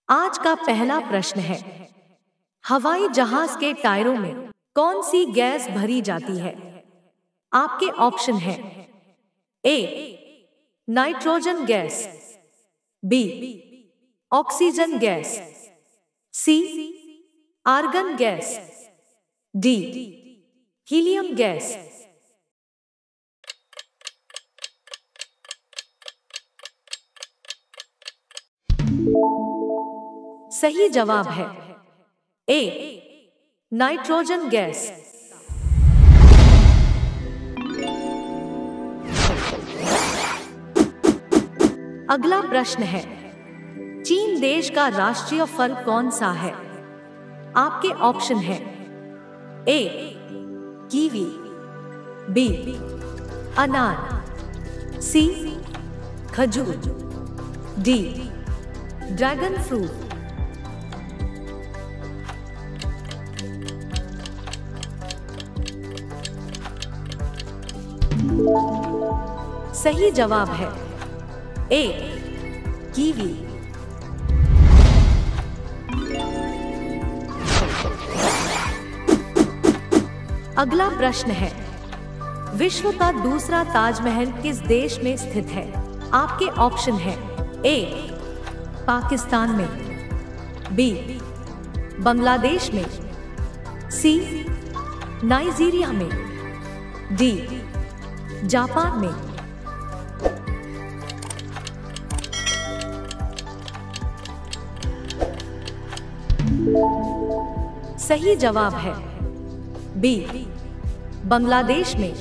आज का पहला प्रश्न है, हवाई जहाज के टायरों में कौन सी गैस भरी जाती है? आपके ऑप्शन हैं A nitrogen gas, B oxygen gas, C argon gas, D helium gas. सही जवाब है ए नाइट्रोजन गैस। अगला प्रश्न है, चीन देश का राष्ट्रीय फल कौन सा है? आपके ऑप्शन हैं ए कीवी, बी अनार, सी खजूर, डी ड्रैगन फ्रूट। सही जवाब है ए कीवी। अगला प्रश्न है, विश्व का दूसरा ताजमहल किस देश में स्थित है? आपके ऑप्शन हैं ए पाकिस्तान में, बी बांग्लादेश में, सी नाइजीरिया में, डी जापान में। सही जवाब है बी बांग्लादेश में।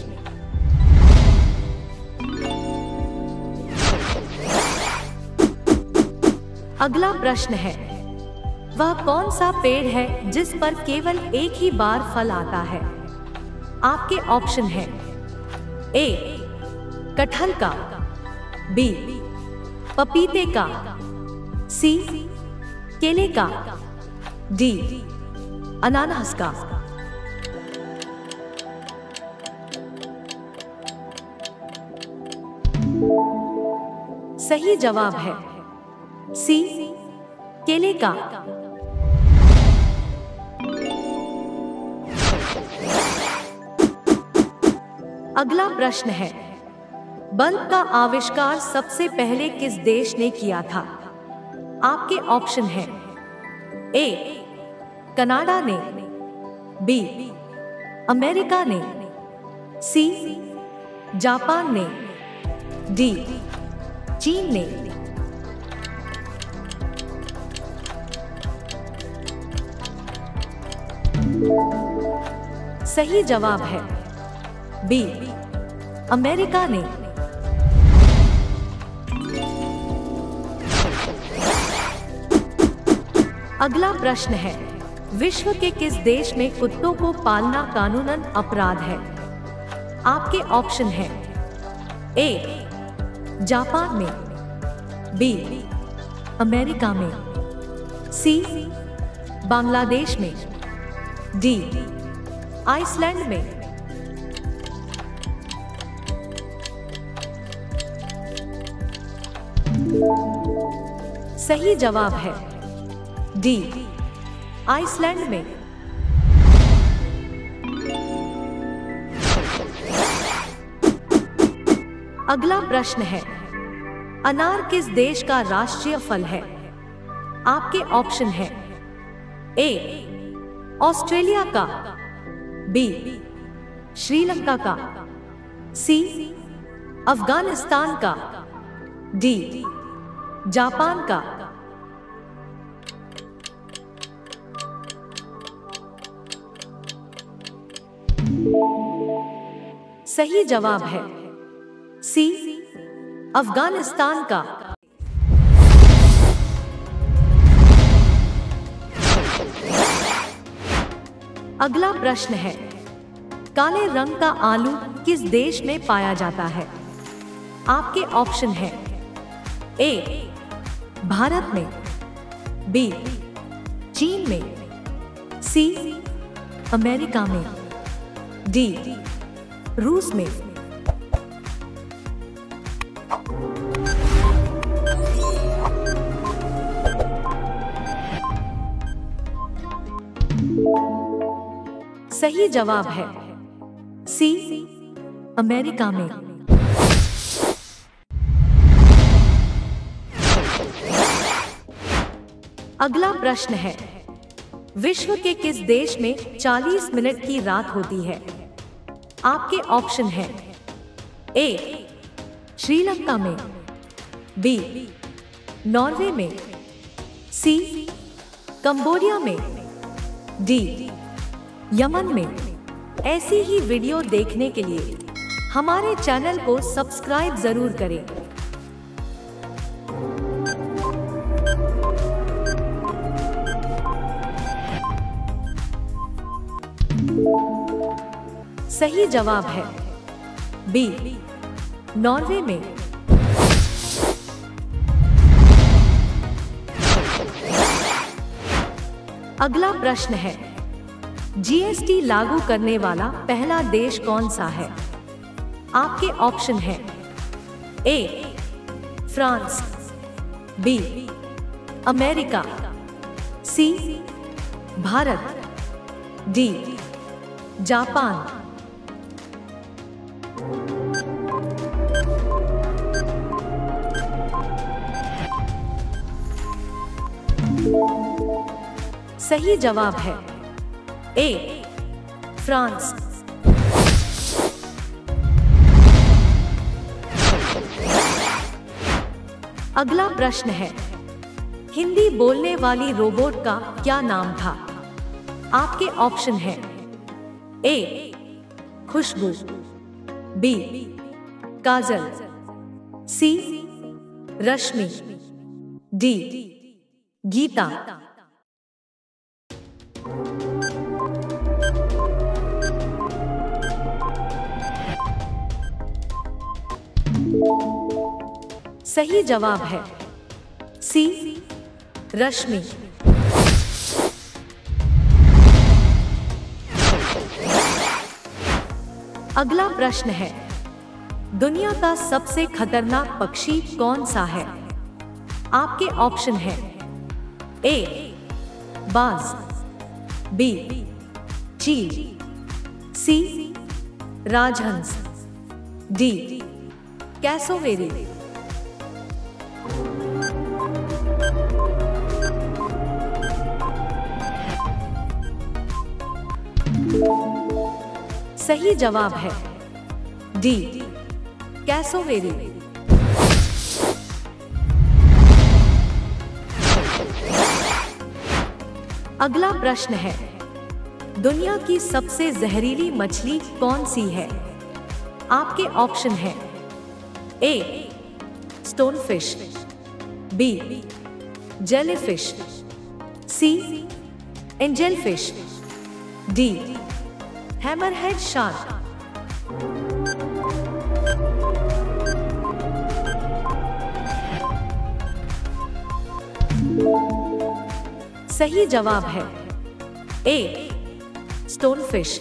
अगला प्रश्न है, वह कौन सा पेड़ है जिस पर केवल एक ही बार फल आता है? आपके ऑप्शन हैं ए कटहल का, बी पपीते का, सी केले का, डी अनानास का। सही जवाब है सी केले का। अगला प्रश्न है, बल्ब का आविष्कार सबसे पहले किस देश ने किया था? आपके ऑप्शन हैं ए कनाडा ने, बी अमेरिका ने, सी जापान ने, डी चीन ने। सही जवाब है बी अमेरिका ने। अगला प्रश्न है, विश्व के किस देश में कुत्तों को पालना कानूनन अपराध है? आपके ऑप्शन हैं ए जापान में, बी अमेरिका में, सी बांग्लादेश में, डी आइसलैंड में। सही जवाब है डी आइसलैंड में। अगला प्रश्न है, अनार किस देश का राष्ट्रीय फल है? आपके ऑप्शन हैं ए ऑस्ट्रेलिया का, बी श्रीलंका का, सी अफगानिस्तान का, डी जापान का। सही जवाब है सी अफगानिस्तान का। अगला प्रश्न है, काले रंग का आलू किस देश में पाया जाता है? आपके ऑप्शन हैं ए भारत में, बी चीन में, सी अमेरिका में, डी रूस में। सही जवाब है सी, अमेरिका में। अगला प्रश्न है, विश्व के किस देश में 40 मिनट की रात होती है? आपके ऑप्शन है ए, श्रीलंका में, बी, नॉर्वे में, सी, कंबोडिया में, डी, यमन में। ऐसी ही वीडियो देखने के लिए हमारे चैनल को सब्सक्राइब जरूर करें। सही जवाब है बी, नॉर्वे में। अगला प्रश्न है, जीएसटी लागू करने वाला पहला देश कौन सा है? आपके ऑप्शन है A, France, B, America, C, Bharat, D, Japan. सही जवाब है ए, फ्रांस। अगला प्रश्न है, हिंदी बोलने वाली रोबोट का क्या नाम था? आपके ऑप्शन है A, Khushboo, B, Kajal, C, Rashmi, D, Geeta. सही जवाब है सी, रश्मि। अगला प्रश्न है, दुनिया का सबसे खतरनाक पक्षी कौन सा है? आपके ऑप्शन है ए, बाज, बी, चील, सी, राजहंस, डी, कैसोवेरी। सही जवाब है डी, कैसोवेरी। अगला प्रश्न है, दुनिया की सबसे जहरीली मछली कौन सी है? आपके ऑप्शन है A, stonefish, B, jellyfish, C, angelfish, D, hammerhead shark. सही जवाब है ए, स्टोनफिश।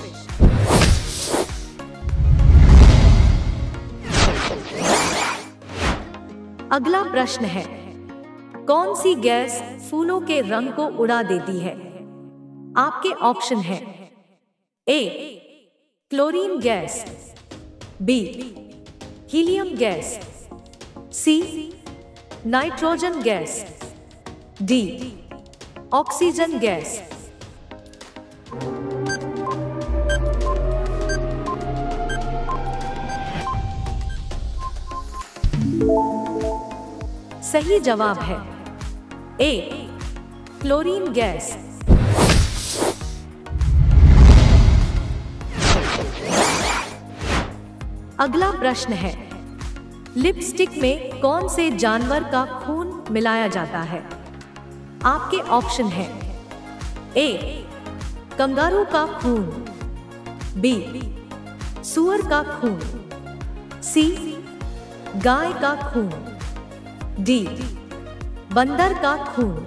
अगला प्रश्न है, कौन सी गैस फूलों के रंग को उड़ा देती है? आपके ऑप्शन है A, chlorine gas, B, helium gas, C, nitrogen gas, D, oxygen gas. सही जवाब है ए, क्लोरीन गैस। अगला प्रश्न है, लिपस्टिक में कौन से जानवर का खून मिलाया जाता है? आपके ऑप्शन है ए, कंगारू का खून, बी, सूअर का खून, सी, गाय का खून, डी, बंदर का खून।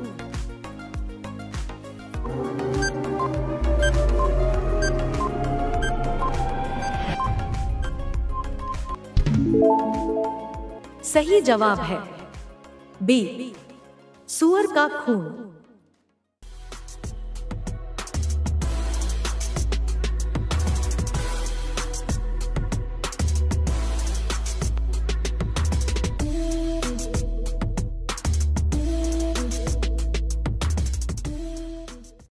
सही जवाब है बी, सूअर का खून।